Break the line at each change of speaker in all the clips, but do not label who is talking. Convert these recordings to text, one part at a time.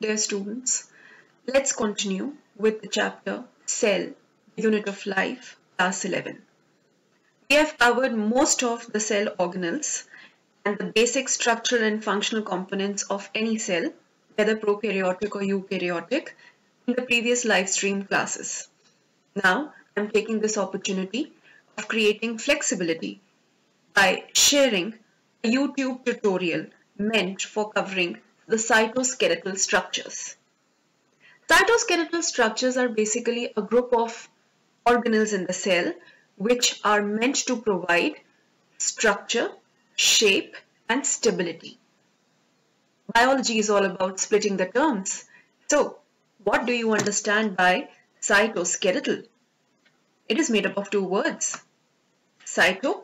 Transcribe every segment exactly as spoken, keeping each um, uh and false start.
Dear students, let's continue with the chapter Cell, Unit of Life, class eleven. We have covered most of the cell organelles and the basic structural and functional components of any cell, whether prokaryotic or eukaryotic, in the previous live stream classes. Now, I'm taking this opportunity of creating flexibility by sharing a YouTube tutorial meant for covering the cytoskeletal structures. Cytoskeletal structures are basically a group of organelles in the cell which are meant to provide structure, shape, and stability. Biology is all about splitting the terms. So, what do you understand by cytoskeletal? It is made up of two words, cyto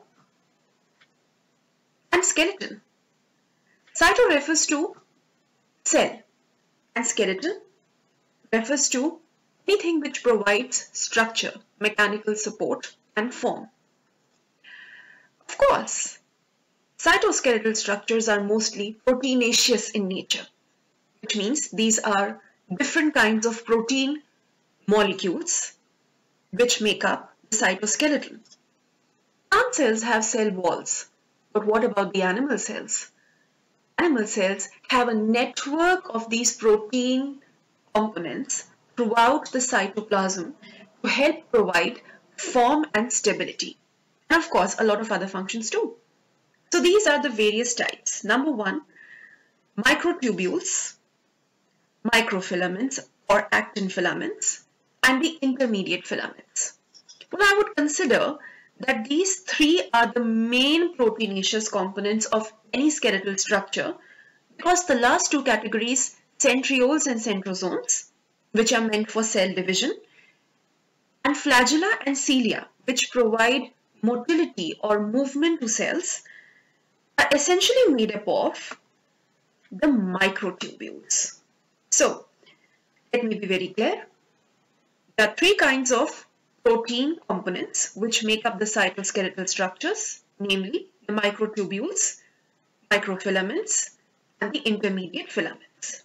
and skeleton. Cyto refers to cell and skeleton refers to anything which provides structure, mechanical support and form. Of course, cytoskeletal structures are mostly proteinaceous in nature, which means these are different kinds of protein molecules which make up the cytoskeleton. Plant cells have cell walls, but what about the animal cells? Animal cells have a network of these protein components throughout the cytoplasm to help provide form and stability. And of course, a lot of other functions too. So these are the various types. Number one, microtubules, microfilaments or actin filaments, and the intermediate filaments. Well, I would consider that these three are the main proteinaceous components of any skeletal structure because the last two categories, centrioles and centrosomes, which are meant for cell division, and flagella and cilia, which provide motility or movement to cells, are essentially made up of the microtubules. So, let me be very clear. There are three kinds of protein components which make up the cytoskeletal structures, namely the microtubules, microfilaments, and the intermediate filaments.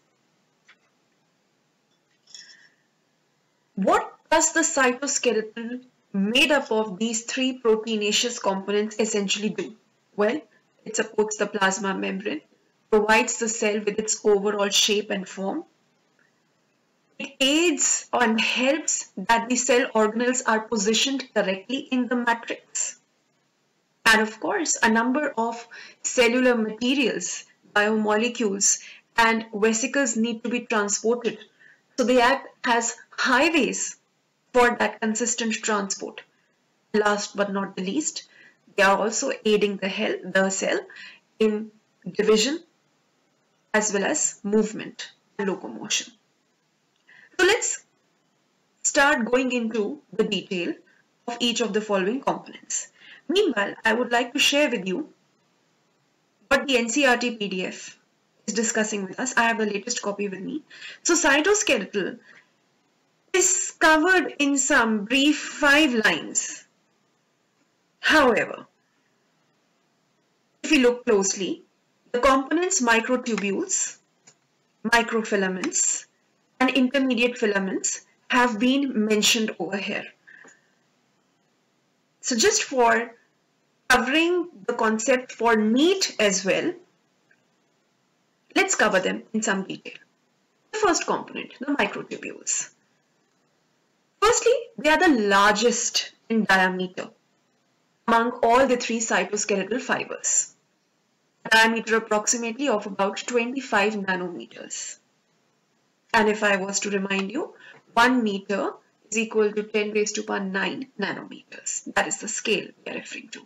What does the cytoskeleton made up of these three proteinaceous components essentially do? Well, it supports the plasma membrane, provides the cell with its overall shape and form. It aids and helps that the cell organelles are positioned correctly in the matrix. And of course, a number of cellular materials, biomolecules, and vesicles need to be transported. So they act as highways for that consistent transport. Last but not the least, they are also aiding the, health, the cell in division as well as movement and locomotion. So let's start going into the detail of each of the following components. Meanwhile, I would like to share with you what the N C E R T P D F is discussing with us. I have the latest copy with me. So cytoskeletal is covered in some brief five lines. However, if we look closely, the components microtubules, microfilaments, and intermediate filaments have been mentioned over here. So just for covering the concept for NEET as well, let's cover them in some detail. The first component, the microtubules. Firstly, they are the largest in diameter among all the three cytoskeletal fibers. Diameter approximately of about twenty-five nanometers. And if I was to remind you, one meter is equal to ten raised to power nine nanometers. That is the scale we are referring to.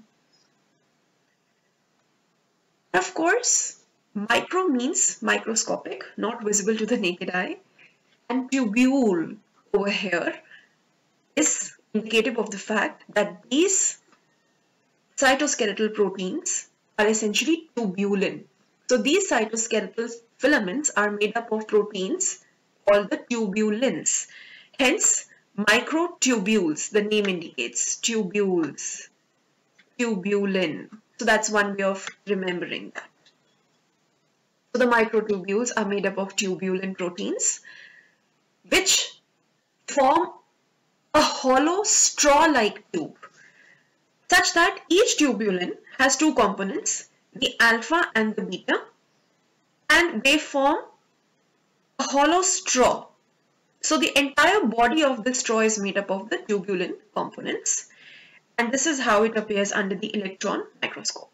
Of course, micro means microscopic, not visible to the naked eye. And tubule over here is indicative of the fact that these cytoskeletal proteins are essentially tubulin. So these cytoskeletal filaments are made up of proteins called the tubulins. Hence, microtubules, the name indicates tubules, tubulin. So that's one way of remembering that. So the microtubules are made up of tubulin proteins, which form a hollow straw-like tube, such that each tubulin has two components, the alpha and the beta, and they form a hollow straw. So the entire body of the straw is made up of the tubulin components, and this is how it appears under the electron microscope.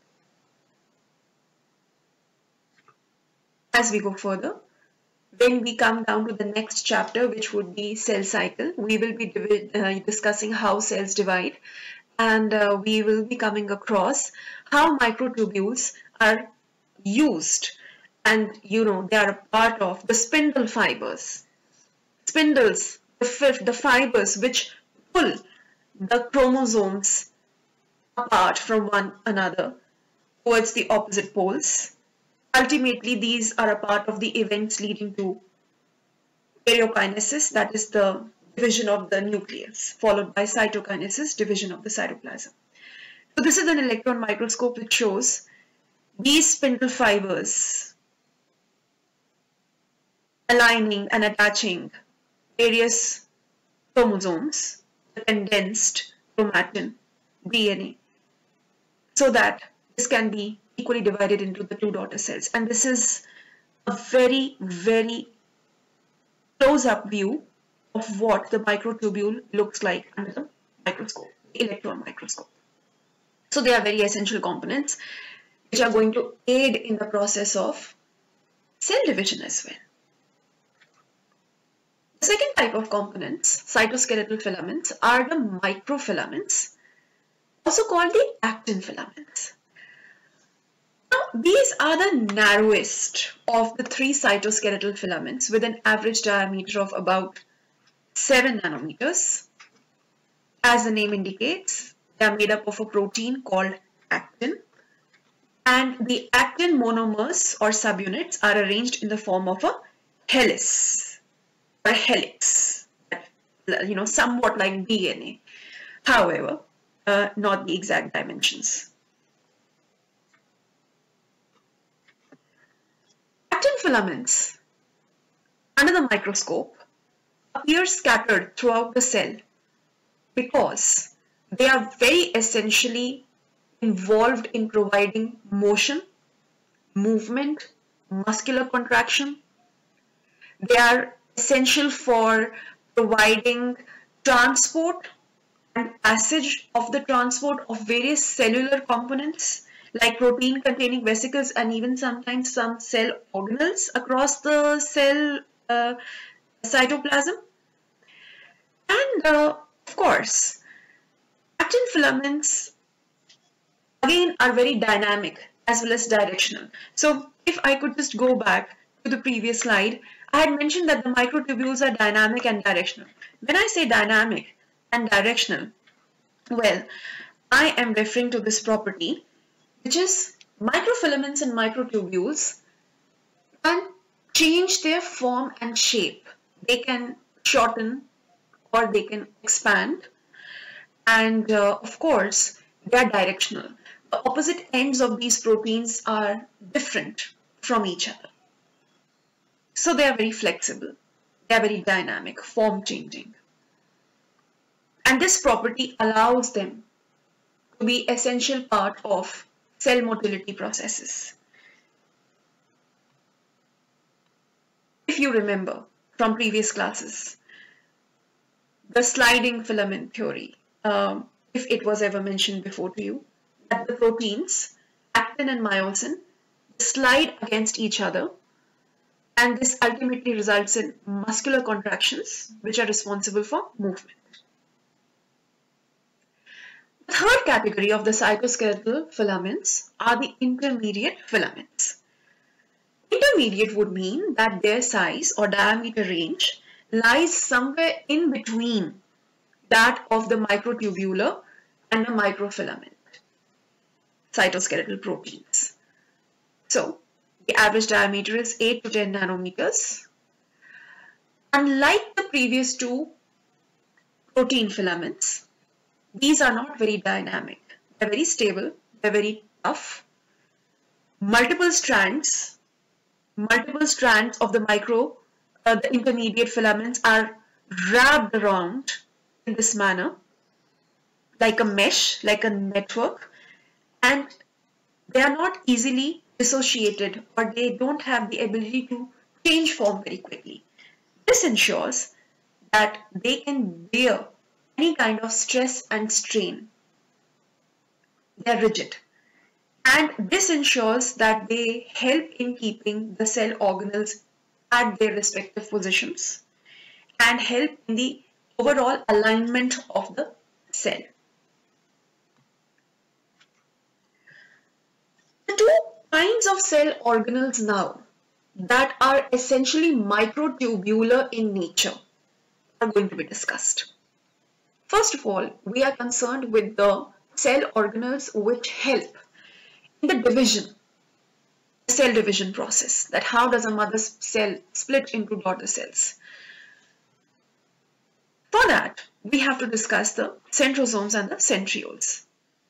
As we go further, when we come down to the next chapter, which would be cell cycle, we will be uh, discussing how cells divide, and uh, we will be coming across how microtubules are used, and you know they are a part of the spindle fibers. Spindles, the, the fibers which pull the chromosomes apart from one another towards the opposite poles. Ultimately, these are a part of the events leading to karyokinesis, that is the division of the nucleus, followed by cytokinesis, division of the cytoplasm. So this is an electron microscope which shows these spindle fibers aligning and attaching various chromosomes, the condensed chromatin, D N A, so that this can be equally divided into the two daughter cells. And this is a very, very close-up view of what the microtubule looks like under the microscope, the electron microscope. So they are very essential components which are going to aid in the process of cell division as well. The second type of components, cytoskeletal filaments, are the microfilaments, also called the actin filaments. Now, these are the narrowest of the three cytoskeletal filaments with an average diameter of about seven nanometers. As the name indicates, they are made up of a protein called actin, and the actin monomers or subunits are arranged in the form of a helix or a helix, you know, somewhat like D N A. However, uh, not the exact dimensions. Actin filaments under the microscope appear scattered throughout the cell because they are very essentially involved in providing motion, movement, muscular contraction. They are essential for providing transport and passage of the transport of various cellular components like protein containing vesicles and even sometimes some cell organelles across the cell uh, cytoplasm. And uh, of course, actin filaments again are very dynamic as well as directional. So if I could just go back to the previous slide, I had mentioned that the microtubules are dynamic and directional. When I say dynamic and directional, well, I am referring to this property, which is microfilaments and microtubules can change their form and shape. They can shorten or they can expand, and uh, of course they are directional. The opposite ends of these proteins are different from each other. So they are very flexible, they are very dynamic, form changing. And this property allows them to be essential part of cell motility processes. If you remember from previous classes, the sliding filament theory, um, if it was ever mentioned before to you, that the proteins, actin and myosin, slide against each other, and this ultimately results in muscular contractions which are responsible for movement. The third category of the cytoskeletal filaments are the intermediate filaments. Intermediate would mean that their size or diameter range lies somewhere in between that of the microtubular and the microfilament cytoskeletal proteins. So, the average diameter is eight to ten nanometers. Unlike the previous two protein filaments, these are not very dynamic. They're very stable, they're very tough. Multiple strands multiple strands of the micro, uh, the intermediate filaments are wrapped around in this manner, like a mesh, like a network, and they are not easily dissociated, or they don't have the ability to change form very quickly. This ensures that they can bear any kind of stress and strain. They are rigid. And this ensures that they help in keeping the cell organelles at their respective positions and help in the overall alignment of the cell. The two kinds of cell organelles now that are essentially microtubular in nature are going to be discussed. First of all, we are concerned with the cell organelles which help in the division, the cell division process, that how does a mother cell split into daughter cells. For that, we have to discuss the centrosomes and the centrioles.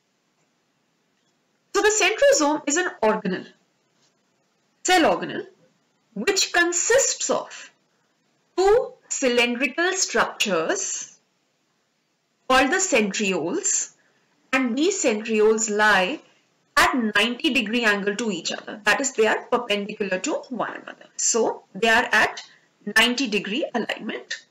So the centrosome is an organelle, cell organelle, which consists of two cylindrical structures called the centrioles, and these centrioles lie at ninety degree angle to each other. That is, they are perpendicular to one another. So they are at ninety degree alignment.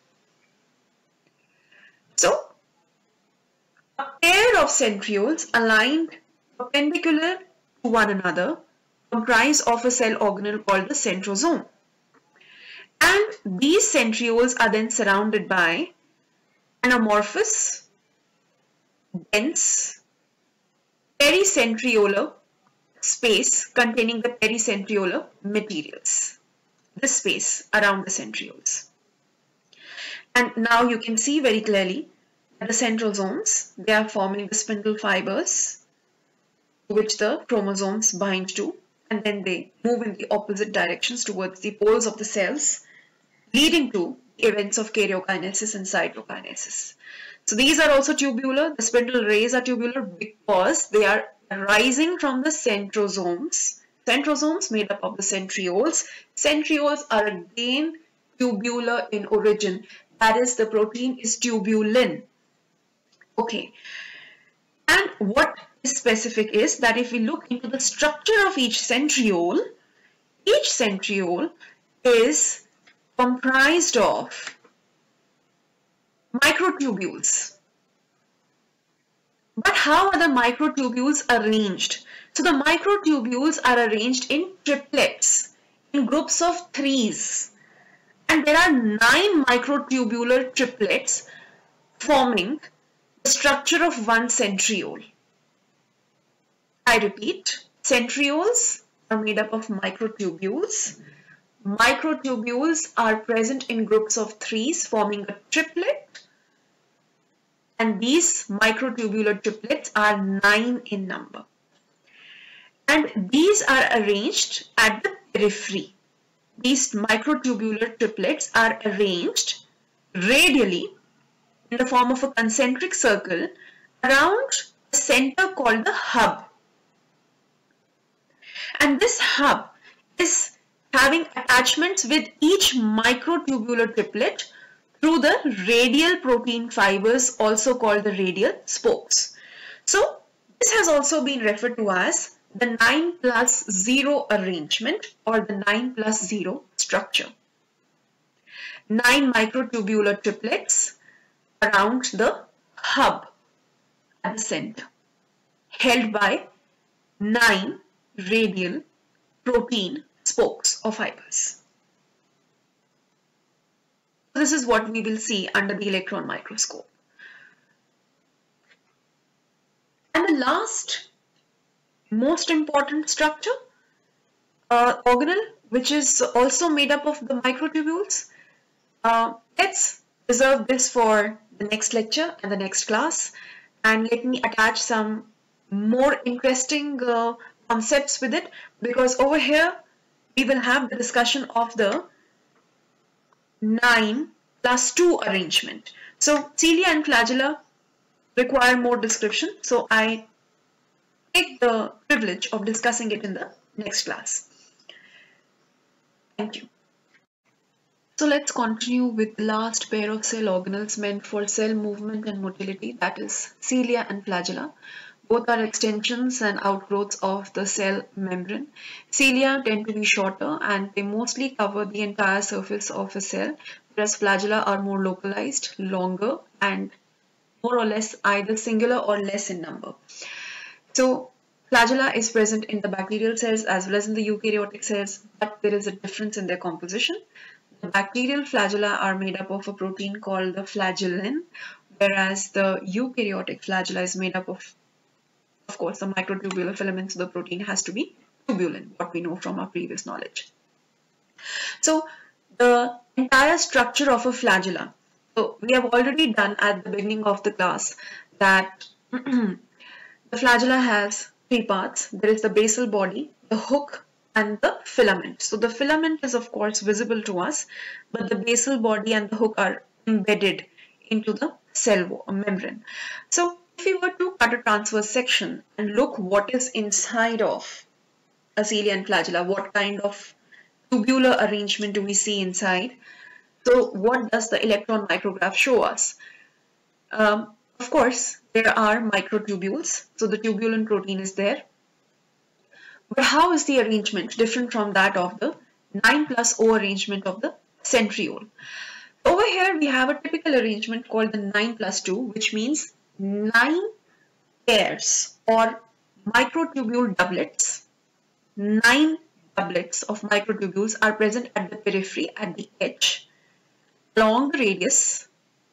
So a pair of centrioles aligned perpendicular to one another comprise of a cell organelle called the centrosome. And these centrioles are then surrounded by an amorphous, dense, pericentriolar space containing the pericentriolar materials, the space around the centrioles. And now you can see very clearly that the centrosomes, they are forming the spindle fibers to which the chromosomes bind to, and then they move in the opposite directions towards the poles of the cells, leading to events of karyokinesis and cytokinesis. So these are also tubular. The spindle rays are tubular because they are arising from the centrosomes. Centrosomes made up of the centrioles. Centrioles are again tubular in origin. That is, the protein is tubulin. Okay. And what is specific is that if we look into the structure of each centriole, each centriole is comprised of microtubules. But how are the microtubules arranged? So the microtubules are arranged in triplets, in groups of threes. And there are nine microtubular triplets forming the structure of one centriole. I repeat, centrioles are made up of microtubules. Microtubules are present in groups of threes forming a triplet, and these microtubular triplets are nine in number. And these are arranged at the periphery. These microtubular triplets are arranged radially in the form of a concentric circle around a center called the hub. And this hub is having attachments with each microtubular triplet through the radial protein fibers, also called the radial spokes. So this has also been referred to as the nine plus zero arrangement or the nine plus zero structure. Nine microtubular triplets around the hub at the center, held by nine radial protein spokes or fibers. This is what we will see under the electron microscope. And the last most important structure, uh, organelle, which is also made up of the microtubules. Uh, let's reserve this for the next lecture and the next class, and let me attach some more interesting uh, concepts with it, because over here we will have the discussion of the nine plus two arrangement. So Cilia and Flagella require more description, so I take the privilege of discussing it in the next class. Thank you. So let's continue with the last pair of cell organelles meant for cell movement and motility, that is cilia and flagella. Both are extensions and outgrowths of the cell membrane. Cilia tend to be shorter and they mostly cover the entire surface of a cell, whereas flagella are more localized, longer, and more or less either singular or less in number. So flagella is present in the bacterial cells as well as in the eukaryotic cells, but there is a difference in their composition. The bacterial flagella are made up of a protein called the flagellin, whereas the eukaryotic flagella is made up of, of course, the microtubular filaments. So the protein has to be tubulin, what we know from our previous knowledge. So the entire structure of a flagella. So we have already done at the beginning of the class that the flagella has three parts. There is the basal body, the hook, and the filament. So the filament is of course visible to us, but the basal body and the hook are embedded into the cell membrane. So if we were to cut a transverse section and look what is inside of a cilia and flagella, what kind of tubular arrangement do we see inside? So what does the electron micrograph show us? Um, of course, there are microtubules. So the tubulin protein is there. But how is the arrangement different from that of the nine plus O arrangement of the centriole? Over here we have a typical arrangement called the nine plus two, which means nine pairs or microtubule doublets. Nine doublets of microtubules are present at the periphery, at the edge, along the radius,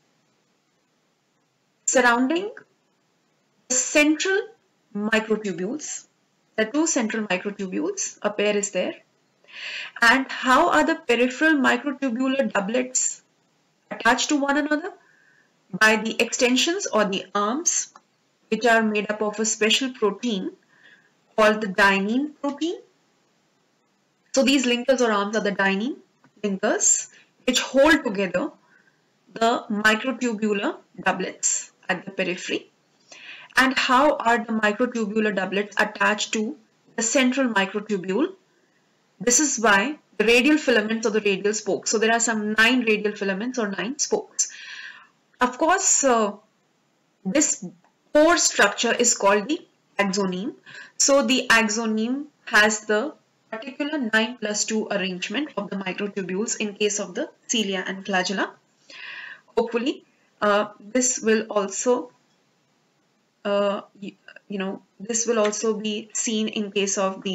surrounding the central microtubules. The two central microtubules, a pair is there. And how are the peripheral microtubular doublets attached to one another? By the extensions or the arms, which are made up of a special protein called the dynein protein. So these linkers or arms are the dynein linkers, which hold together the microtubular doublets at the periphery. And how are the microtubular doublets attached to the central microtubule? This is by the radial filaments or the radial spokes. So there are some nine radial filaments or nine spokes. Of course, uh, this core structure is called the axoneme. So the axoneme has the particular nine plus two arrangement of the microtubules in case of the cilia and flagella. Hopefully, uh, this will also Uh, you, you know, this will also be seen in case of the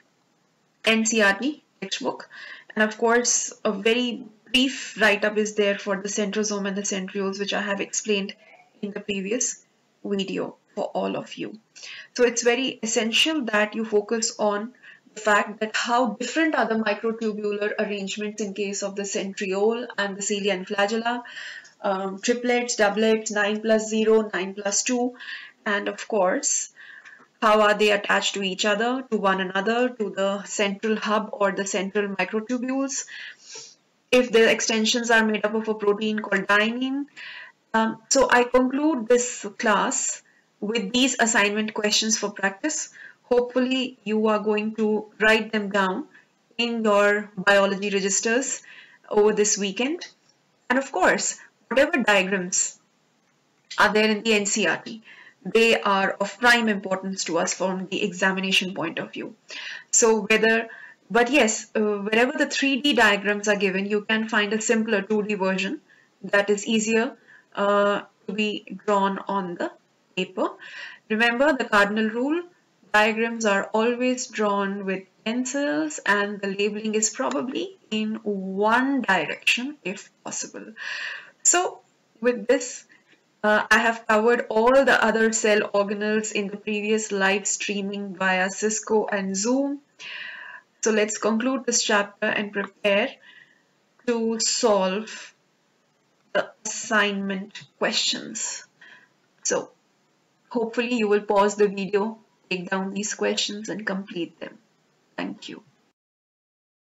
N C E R T textbook. And of course, a very brief write-up is there for the centrosome and the centrioles, which I have explained in the previous video for all of you. So it's very essential that you focus on the fact that how different are the microtubular arrangements in case of the centriole and the cilia and flagella, um, triplets, doublets, nine plus zero, nine plus two. And of course, how are they attached to each other, to one another, to the central hub or the central microtubules? If the extensions are made up of a protein called dynein. Um, so I conclude this class with these assignment questions for practice. Hopefully you are going to write them down in your biology registers over this weekend. And of course, whatever diagrams are there in the N C E R T, they are of prime importance to us from the examination point of view. So whether, but yes, uh, wherever the three D diagrams are given, you can find a simpler two D version that is easier uh, to be drawn on the paper. Remember the cardinal rule, diagrams are always drawn with pencils and the labeling is probably in one direction if possible. So with this, Uh, I have covered all the other cell organelles in the previous live streaming via Cisco and Zoom. So let's conclude this chapter and prepare to solve the assignment questions. So hopefully you will pause the video, take down these questions and complete them. Thank you.